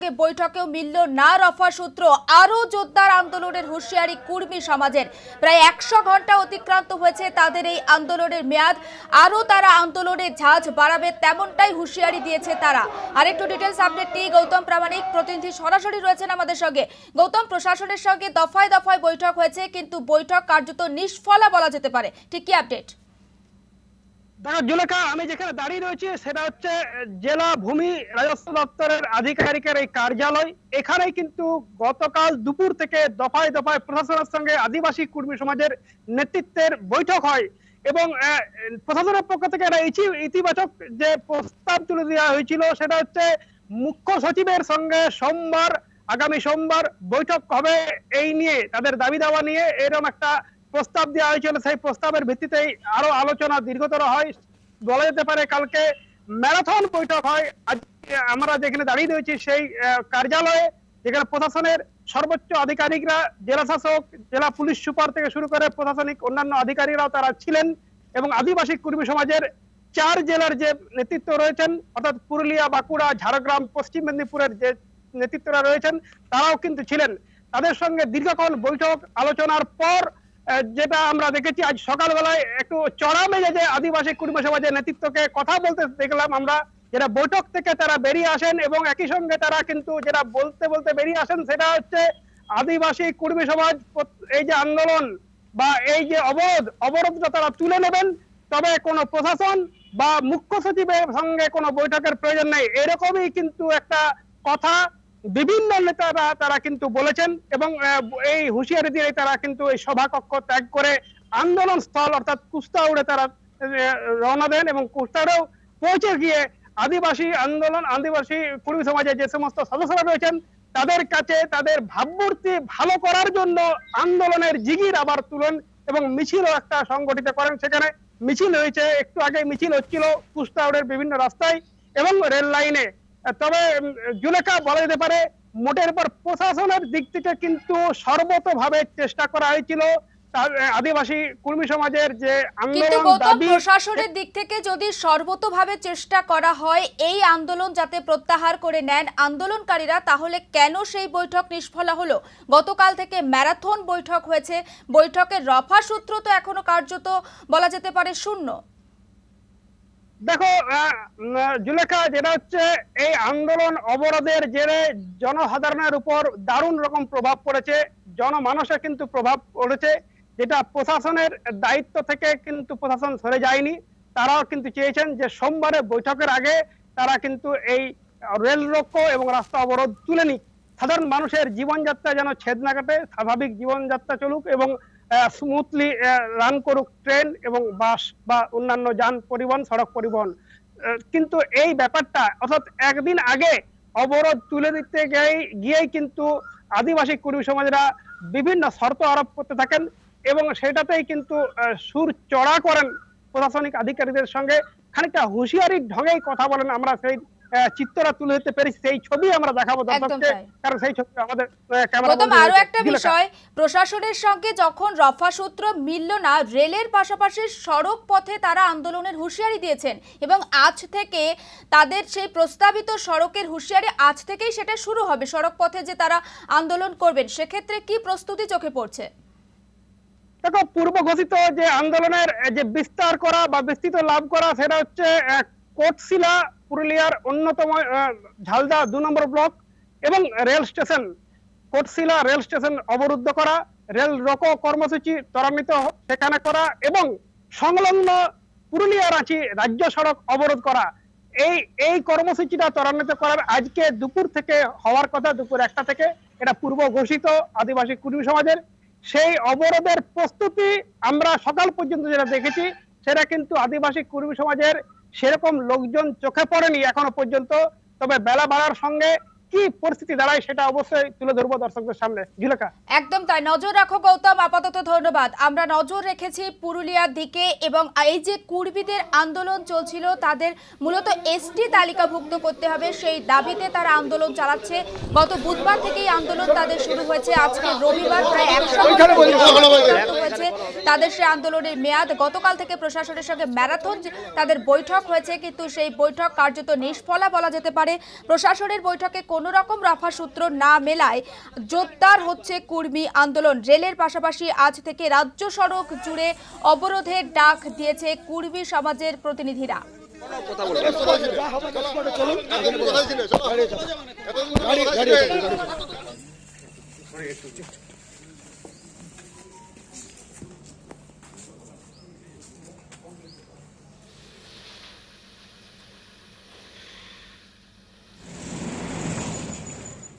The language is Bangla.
বৈঠকেও মিলল না রফা সূত্র। আরো জোরদার আন্দোলনের হুঁশিয়ারি কুর্মী সমাজের। প্রায় 100 ঘন্টা অতিক্রান্ত হয়েছে তাদের এই আন্দোলনের মেয়াদ। আরো তারা আন্দোলনের ঝাঁজ বাড়াবে তেমনটাই হুঁশিয়ারি দিয়েছে তারা। আরেকটু ডিটেইলস আপডেট নিয়ে গৌতম প্রামাণিক প্রতিনিধি সরাসরি রয়েছেন আমাদের সঙ্গে। গৌতম, প্রশাসনের সঙ্গে দফায় দফায় বৈঠক হয়েছে, কিন্তু বৈঠক কার্যত নিষ্ফলা বলা যেতে পারে, ঠিক কি আপডেট? দেখো জুলেখা, আমি যেখানে দাঁড়িয়ে রয়েছি সেটা হচ্ছে জেলা ভূমি রাজস্ব দপ্তরের আধিকারিকের এই কার্যালয়। এখানেই কিন্তু গতকাল দুপুর থেকে দফায় দফায় প্রশাসনের সঙ্গে আদিবাসী কর্মী সমাজের নেতৃত্বের বৈঠক হয় এবং প্রশাসনের পক্ষ থেকে একটা ইতিবাচক যে প্রস্তাব তুলে দেওয়া হয়েছিল সেটা হচ্ছে মুখ্য সচিবের সঙ্গে আগামী সোমবার বৈঠক হবে। এই নিয়ে তাদের দাবি দাওয়া নিয়ে এরকম একটা প্রস্তাব দেওয়া হয়েছিল। সেই প্রস্তাবের ভিত্তিতেই আরো আলোচনা দীর্ঘতর হয়। বলা যেতে পারে কালকে ম্যারাথন বৈঠক হয়। আজ আমরা যেখানে দাঁড়িয়ে রয়েছি সেই কার্যালয়ে, যেখানে প্রশাসনের সর্বোচ্চ আধিকারিকরা, জেলা শাসক, জেলা পুলিশ সুপার থেকে শুরু করে প্রশাসনিক অন্যান্য আধিকারিকরাও তারা ছিলেন এবং আদিবাসী কর্মী সমাজের 4 জেলার যে নেতৃত্ব রয়েছেন, অর্থাৎ পুরুলিয়া, বাঁকুড়া, ঝাড়গ্রাম, পশ্চিম মেদিনীপুরের যে নেতৃত্বরা রয়েছেন তারাও কিন্তু ছিলেন। তাদের সঙ্গে দীর্ঘক্ষণ বৈঠক আলোচনার পর যেটা আমরা দেখেছি আজ সকালবেলায় একটু চড়া মেজাজে আদিবাসী কর্মী সমাজের নেতৃত্বকে কথা বলতে দেখলাম আমরা, যেটা বৈঠক থেকে তারা বেরিয়ে আসেন এবং একই সঙ্গে তারা কিন্তু যেটা বলতে বলতে বেরিয়ে আসেন সেটা হচ্ছে আদিবাসী কর্মী সমাজ এই যে আন্দোলন বা এই যে অবরোধটা তারা তুলে নেবেন, তবে কোনো প্রশাসন বা মুখ্য সচিবের সঙ্গে কোনো বৈঠকের প্রয়োজন নেই, এরকমই কিন্তু একটা কথা বিভিন্ন নেতারা তারা কিন্তু বলেছেন এবং এই হুঁশিয়ারি দিয়ে তারা কিন্তু এই সভাকক্ষ ত্যাগ করে আন্দোলন স্থল অর্থাৎ কুস্তাউড়ে তারা রওনা দেন এবং কুস্তাউড়েও পৌঁছে গিয়ে আদিবাসী কর্মী সমাজের যে সমস্ত সদস্যরা রয়েছেন তাদের কাছে তাদের ভাবমূর্তি ভালো করার জন্য আন্দোলনের জিগির আবার তুলেন এবং মিছিলও একটা সংগঠিত করেন। সেখানে মিছিল হয়েছে, একটু আগে মিছিল হচ্ছিল কুস্তাউড়ের বিভিন্ন রাস্তায় এবং রেল লাইনে। তবে জুলেখা, বলা যেতে পারে মোটের উপর প্রশাসনের দিক থেকে কিন্তু সর্বতভাবে চেষ্টা করা হয়েছিল আদিবাসী কর্মী সমাজের যে আন্দোলন দাবি, প্রশাসনের দিক থেকে যদি সর্বতভাবে চেষ্টা করা হয় এই আন্দোলন যাতে প্রত্যাহার করে নেন আন্দোলনকারীরা, তাহলে কেন সেই বৈঠক নিষ্ফলা হলো? গতকাল থেকে ম্যারাথন বৈঠক হয়েছে, বৈঠকের রফা সূত্র তো এখনো কার্যত বলা যেতে পারে শূন্য। দেখো জুলেখা, যেটা হচ্ছে এই আন্দোলন অবরোধের জেরে জনসাধারণের উপর দারুণ রকম প্রভাব পড়েছে, জনমানসে কিন্তু প্রভাব পড়েছে, যেটা প্রশাসনের দায়িত্ব থেকে কিন্তু প্রশাসন সরে যায়নি। তারাও কিন্তু চেয়েছেন যে সোমবারে বৈঠকের আগে তারা কিন্তু এই রেল রোকো এবং রাস্তা অবরোধ তুলে নিক, সাধারণ মানুষের জীবনযাত্রা যেন ছেদ না কাটে, স্বাভাবিক জীবনযাত্রা চলুক এবং স্মুথলি রান করুক ট্রেন এবং বাস বা অন্যান্য যান পরিবহন, সড়ক পরিবহন। কিন্তু এই ব্যাপারটা অর্থাৎ একদিন আগে অবরোধ তুলে দিতে গিয়েই কিন্তু আদিবাসী কর্মী সমাজরা বিভিন্ন শর্ত আরোপ করতে থাকেন এবং সেটাতেই কিন্তু সুর চড়া করেন প্রশাসনিক আধিকারিকদের সঙ্গে, খানিকটা হুঁশিয়ারির ঢঙেই কথা বলেন। আমরা সেই চিত্রটা তুলে ধরতে পেরেছি, সেই ছবি আমরা দেখাবো দর্শককে, কারণ সেই ছবি আমাদের ক্যামেরা। আরো একটা বিষয়, প্রশাসনের সঙ্গে যখন রফা সূত্র মিলল না, রেলের পাশাপাশি সড়ক পথে তারা আন্দোলনের হুঁশিয়ারি দিয়েছেন এবং আজ থেকে তাদের সেই প্রস্তাবিত সড়কের হুঁশিয়ারি আজ থেকেই সেটা শুরু হবে, সড়ক পথে যে তারা আন্দোলন করবেন, সেক্ষেত্রে কি প্রস্তুতি চোখে পড়ছে? দেখো, পূর্ব ঘোষিত যে আন্দোলনের যে বিস্তার করা বা বিস্তৃত লাভ করা সেটা হচ্ছে কোটশিলা, পুরুলিয়ার অন্যতম ঝালদা 2 নম্বর ব্লক এবং rail station, Kotshila rail station অবরুদ্ধ করা, রেল রোকো কর্মসূচি ত্বরান্বিত সেখানে করা এবং সংলগ্ন পুরুলিয়া রাঁচি রাজ্য সড়ক অবরোধ করা। এই কর্মসূচিটা ত্বরান্বিত করার আজকে দুপুর থেকে হওয়ার কথা, দুপুর 1টা থেকে, এটা পূর্ব ঘোষিত আদিবাসী কর্মী সমাজের। সেই অবরোধের প্রস্তুতি আমরা সকাল পর্যন্ত যেটা দেখেছি সেটা কিন্তু আদিবাসী কর্মী সমাজের সেরকম লোকজন চোখে পড়েনি এখনো পর্যন্ত। তবে বেলা বাড়ার সঙ্গে কি পরিস্থিতি দাঁড়ায় সেটা অবশ্যই তুলে ধরবো দর্শকদের সামনে। ঝিলকা, একদম তাই, নজর রাখো গৌতম, আপাতত ধন্যবাদ। আমরা নজর রেখেছি পুরুলিয়ার দিকে এবং এই যে কুর্মীদের আন্দোলন চলছিল, তাদের মূলত এসটি তালিকাভুক্ত করতে হবে সেই দাবিতে তারা আন্দোলন চালাচ্ছে। গত বুধবার থেকেই আন্দোলন তাদের শুরু হয়েছে, আজকে রবিবার প্রায় 100 হয়েছে তাদের সেই আন্দোলনের মেয়াদ। গতকাল থেকে প্রশাসনের সঙ্গে ম্যারাথন তাদের বৈঠক হয়েছে, কিন্তু সেই বৈঠক কার্যত নিষ্ফলা বলা যেতে পারে। প্রশাসনের বৈঠকে কোনো কোনো রকম রফা সূত্র না মেলায় জোরদার হচ্ছে কুর্মী আন্দোলন। রেলের পাশাপাশি আজ থেকে রাজ্য সড়ক জুড়ে অবরোধের ডাক দিয়েছে কুর্মী সমাজের প্রতিনিধিরা। চলুন